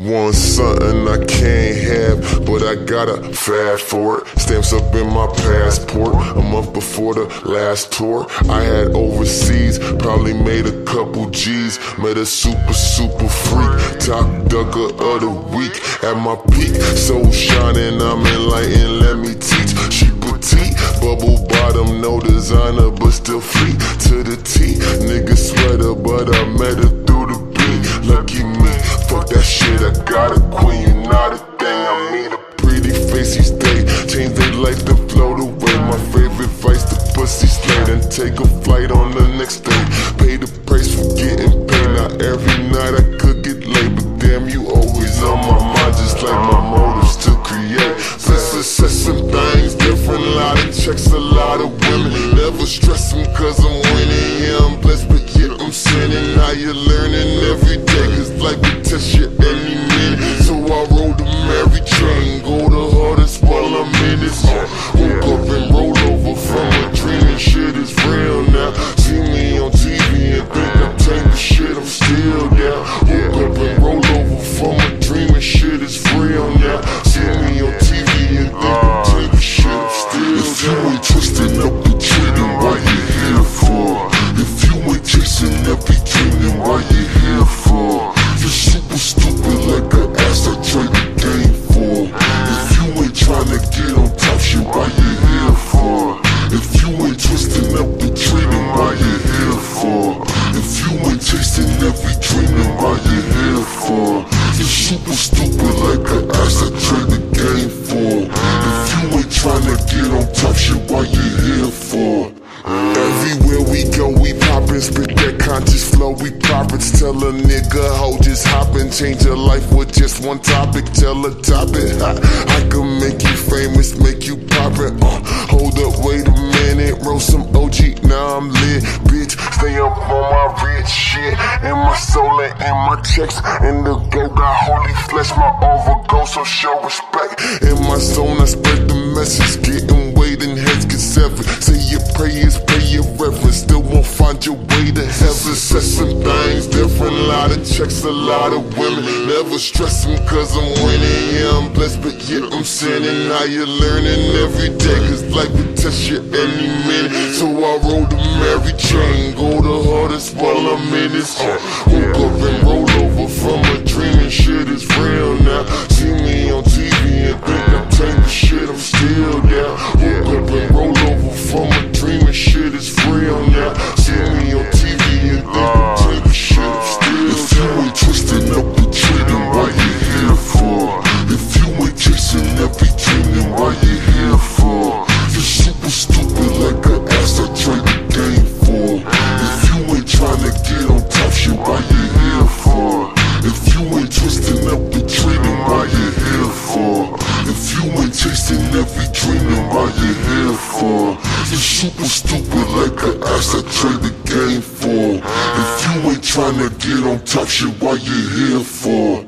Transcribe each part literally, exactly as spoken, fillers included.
Want something I can't have, but I gotta fast for it. Stamps up in my passport. A month before the last tour I had overseas, probably made a couple G's. Met a super, super freak, top ducker of the week. At my peak, so shining, I'm enlightened, let me teach. She petite, bubble bottom, no designer, but still free to the T. Nigga sweater, but I met her through the beat. Lucky me, fuck that shit, I got a queen, you not a thing. I mean a pretty face each day, change their life to float away. My favorite vice, the pussy slay, then take a flight on the next day. Pay the price for getting paid, not every night I could get laid, but damn you always on my mind, just like my motives to create. Success and things different, lot of checks, a lot of women. Never stressing cause I'm winning, yeah I'm blessed, but yet I'm sinning. Now you're learning every day, cause life will test you any minute. So I roll the Mary train, go the hardest while I'm in it. uh, Woke up and roll over from a dream, and shit is real now. See me on T V and think I'm tanking shit, I'm still down. Woke up and roll over from a dream, and shit is real now. See me on T V and think I'm tanking shit, I'm still down. If you ain't twisting up the tree, then why you here for? If you ain't chasing every dream, then why you here for? You're super stupid like an ass I trade the game for. If you ain't tryna get on top shit, why you here for? If you ain't twisting up the tree, then why you here for? If you ain't chasing every dream, then why you here for? You're super stupid like an ass I trade the game for. If you ain't tryna get on top shit, why you here for? Everywhere we go, we poppin', spit that conscious flow, we profits. Tell a nigga, ho, just hoppin', change your life with just one topic. Tell a topic, I, I can make you famous, make you poppin'. Uh, hold up, wait a minute, roll some O G, now I'm lit, bitch. Stay up on my rich shit, and my soul and in my checks. And the go got holy flesh, my overgo, so show respect. In my zone, I spread the message, getting weight and heads get severed. Say your prayers, pay your reverence, still won't find your way to heaven. Success and things different, lot of checks, a lot of women. Never stressing cause I'm winning, yeah I'm blessed, but yet I'm sinning. Now you're learning every day, cause life will test you any minute. So I roll the Mary chain, go the hardest while I'm in this. uh, Woke up and roll over from a dream, and shit is real now. See me on T V and think I'm tanking shit, I'm still down. Woke up and roll over from a dream, and shit is real now. See me on T V and think I'm tanking shit, I'm still down. If you ain't twisting up the tree, then why you here for? If you ain't chasing every dream, then why you here for? You're super stupid like an ass I trade the game for. If you ain't tryna get on top shit, why you here for? If you ain't twisting up the tree, then why you here for? If you ain't chasing every dream, then why you here for? You're super stupid like an ass I trade the game for. If you ain't tryna get on top shit, why you here for?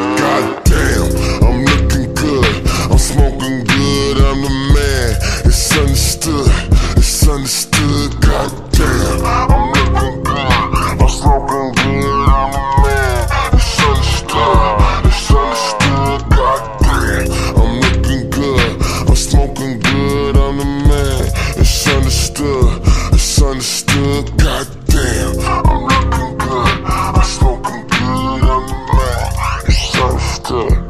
Goddamn, I'm looking good, I'm smoking good, I'm the man. It's understood, it's understood. Goddamn, I'm looking good, I'm smoking good, I'm the man. It's understood, it's understood. Goddamn, I'm looking good, I'm smoking good, I'm the man. It's understood, it's understood. Goddamn, I'm looking good, I'm smoking good, I'm the man. It's understood.